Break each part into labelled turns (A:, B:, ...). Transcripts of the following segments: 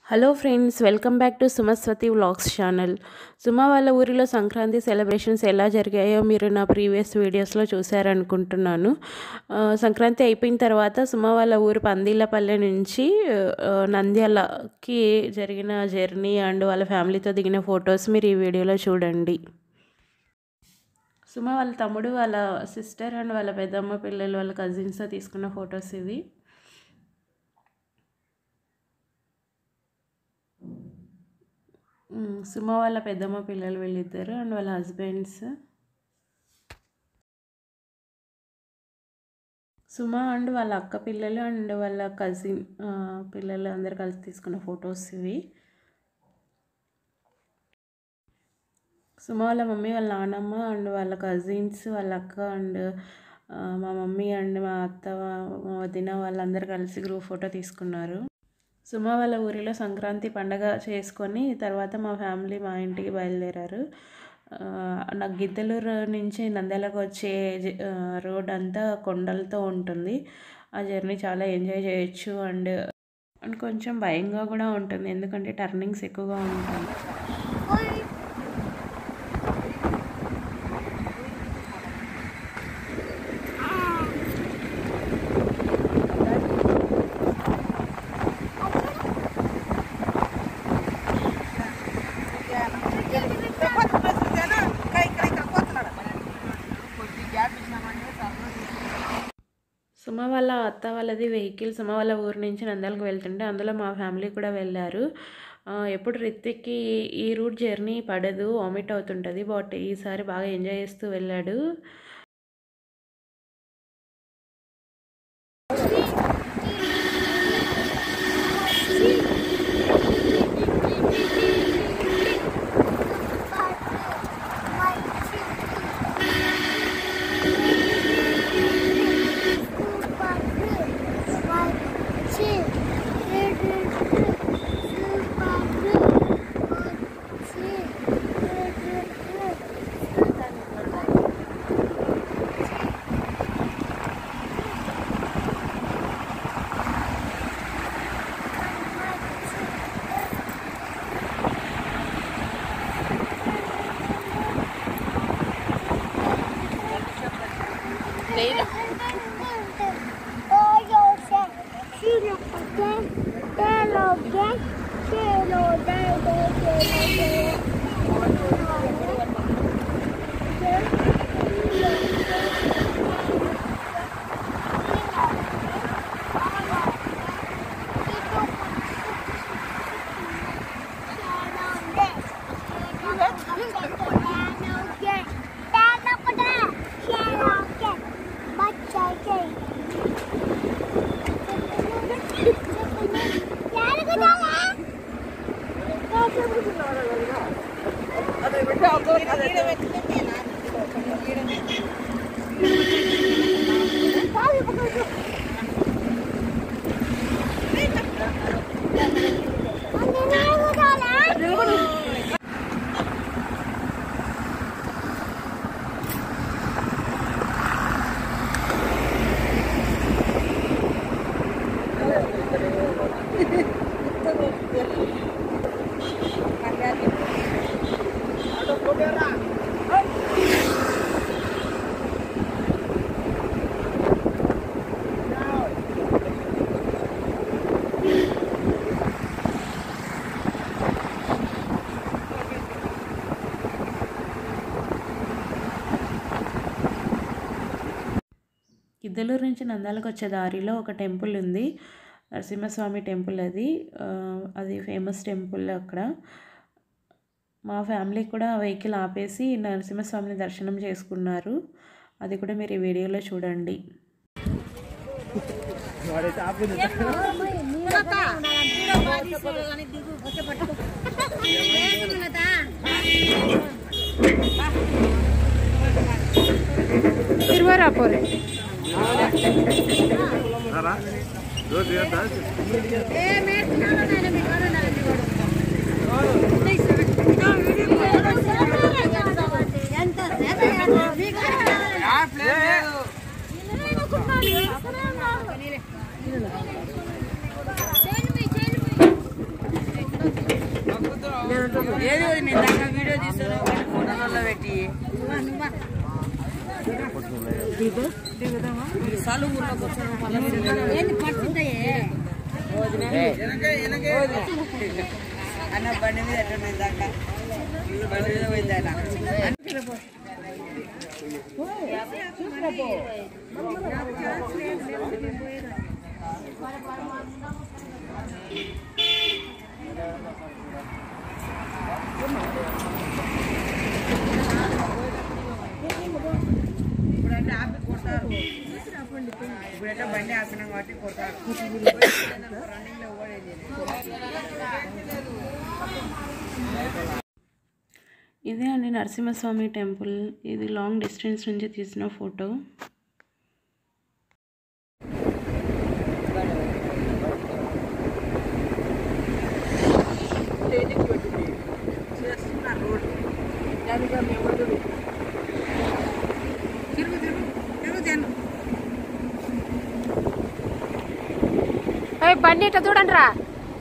A: Hello friends, welcome back to Sumaswathi vlogs channel. Suma వాళ్ళ ఊరిలో Sankranti celebrations ఎలా జరిగాయో మీరు నా ప్రీవియస్ వీడియోస్లో చూసారనుకుంటున్నాను. సంక్రాంతి అయిపోయిన తర్వాత సుమ వాళ్ళ ఊరు పందిళ్ళపల్లె నుంచి నంద్యాలకి జరిగిన జర్నీ అండ్ వాళ్ళ ఫ్యామిలీతో దిగిన ఫొటోస్ మీరు ఈ వీడియోలో చూడండి. సుమ వాళ్ళ తమ్ముడు, వాళ్ళ సిస్టర్ అండ్ వాళ్ళ పెద్దమ్మ పిల్లలు, వాళ్ళ కజిన్స్తో తీసుకున్న ఫొటోస్ ఇవి. సుమ వాళ్ళ పెద్దమ్మ పిల్లలు వీళ్ళిద్దరు అండ్ వాళ్ళ హస్బెండ్స్. సుమ అండ్ వాళ్ళ అక్క పిల్లలు అండ్ వాళ్ళ కజిన్ పిల్లలు అందరు కలిసి తీసుకున్న ఫొటోస్ ఇవి. సుమ వాళ్ళ మమ్మీ, వాళ్ళ నాన్నమ్మ అండ్ వాళ్ళ కజిన్స్, వాళ్ళ అక్క అండ్ మా మమ్మీ అండ్ మా అత్త, మా వదిన వాళ్ళందరూ కలిసి గ్రూప్ ఫోటో తీసుకున్నారు. సుమ వాళ్ళ ఊరిలో సంక్రాంతి పండగ చేసుకొని తర్వాత మా ఫ్యామిలీ మా ఇంటికి బయలుదేరారు. నాకు గిద్దలూరు నుంచి నంద్యాలకు వచ్చే రోడ్ అంతా కొండలతో ఉంటుంది. ఆ జర్నీ చాలా ఎంజాయ్ చేయొచ్చు అండ్ కొంచెం భయంగా కూడా ఉంటుంది, ఎందుకంటే టర్నింగ్స్ ఎక్కువగా ఉంటాయి. సుమ వాళ్ళ అత్త వాళ్ళది వెహికల్ సుమ వాళ్ళ ఊరు నుంచి నంద్యాలకు వెళ్తుంటే అందులో మా ఫ్యామిలీ కూడా వెళ్ళారు. ఎప్పుడు రిత్విక్కి ఈ రూట్ జర్నీ పడదు, వామిట్ అవుతుంటుంది, బట్ ఈసారి బాగా ఎంజాయ్ చేస్తూ వెళ్ళాడు. గిద్దలూరు నుంచి నంద్యాలకు వచ్చే దారిలో ఒక టెంపుల్ ఉంది, నరసింహస్వామి టెంపుల్. అది ఫేమస్ టెంపుల్. అక్కడ మా ఫ్యామిలీ కూడా వెహికల్ ఆపేసి నరసింహస్వామిని దర్శనం చేసుకున్నారు. అది కూడా మీరు ఈ వీడియోలో చూడండి. తిరువారాపోరే
B: వీడియో తీస్తాను ఫోటోలలో పెట్టి అన్న బండి మీద ఎట్లా దాకా బండి మీద పోయిందన్న ఇప్పుడంటే ఆపి కొడతారు ఇప్పుడంటే బండి ఆపినాం కాబట్టి కొడతారు రన్నింగ్లో ఓడేది
A: ఇదే అండి నరసింహస్వామి టెంపుల్. ఇది లాంగ్ డిస్టెన్స్ నుంచి తీసిన ఫోటో.
C: బండి ఇట్లా చూడండి రా.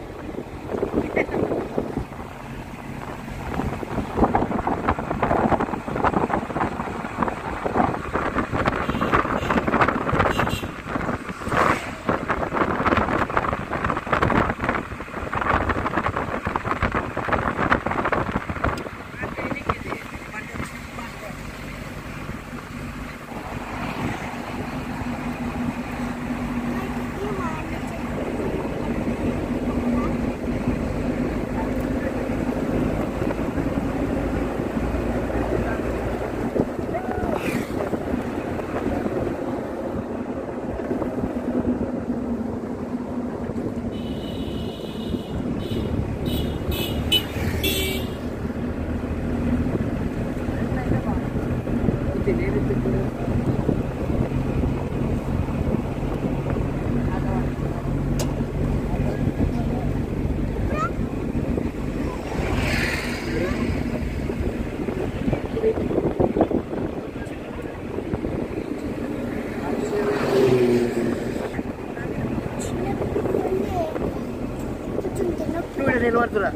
B: నిలబడుతురా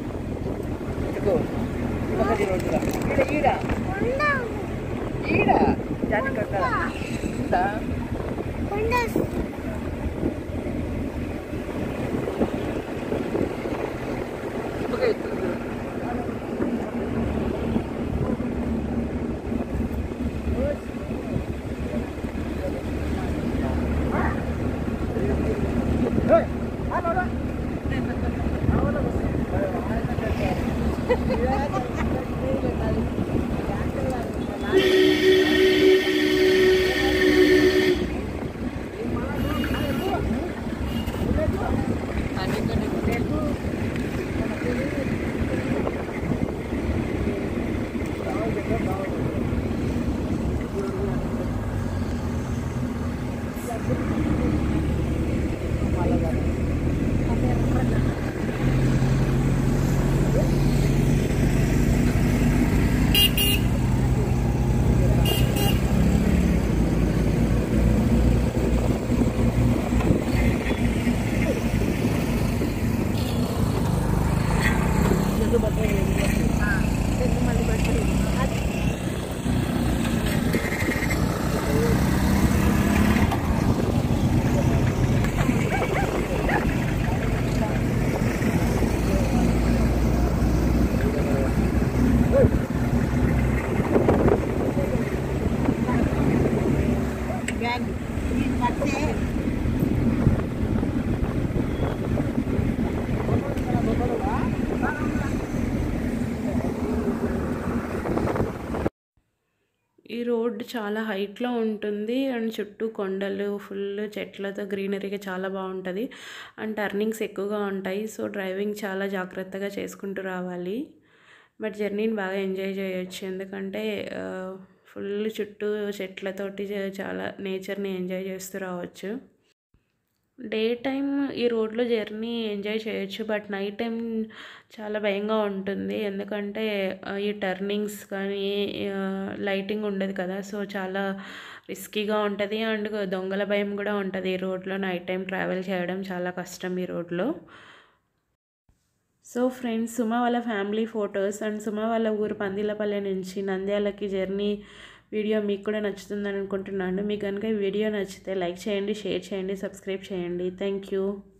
B: ఈడ ఈడ జాతి కట్టారా
A: ఈ రోడ్ చాలా హైట్లో ఉంటుంది అండ్ చుట్టూ కొండలు ఫుల్ చెట్లతో గ్రీనరీగా చాలా బాగుంటుంది అండ్ టర్నింగ్స్ ఎక్కువగా ఉంటాయి. సో డ్రైవింగ్ చాలా జాగ్రత్తగా చేసుకుంటూ రావాలి. బట్ జర్నీని బాగా ఎంజాయ్ చేయొచ్చు ఎందుకంటే ఫుల్ చుట్టూ చెట్లతోటి చాలా నేచర్ని ఎంజాయ్ చేస్తూ రావచ్చు. డే టైమ్ ఈ రోడ్లో జర్నీ ఎంజాయ్ చేయొచ్చు. బట్ నైట్ టైం చాలా భయంగా ఉంటుంది ఎందుకంటే ఈ టర్నింగ్స్ కానీ లైటింగ్ ఉండదు కదా. సో చాలా రిస్కీగా ఉంటుంది అండ్ దొంగల భయం కూడా ఉంటుంది. ఈ రోడ్లో నైట్ టైం ట్రావెల్ చేయడం చాలా కష్టం ఈ రోడ్లో. సో ఫ్రెండ్స్, సుమ వాళ్ళ ఫ్యామిలీ ఫొటోస్ అండ్ సుమ వాళ్ళ ఊరు పందిలపల్లె నుంచి నంద్యాలకి జర్నీ వీడియో మీకు కూడా నచ్చుతుందని అనుకుంటున్నాను. మీకు కనుక ఈ వీడియో నచ్చితే లైక్ చేయండి, షేర్ చేయండి, సబ్స్క్రైబ్ చేయండి. Thank you.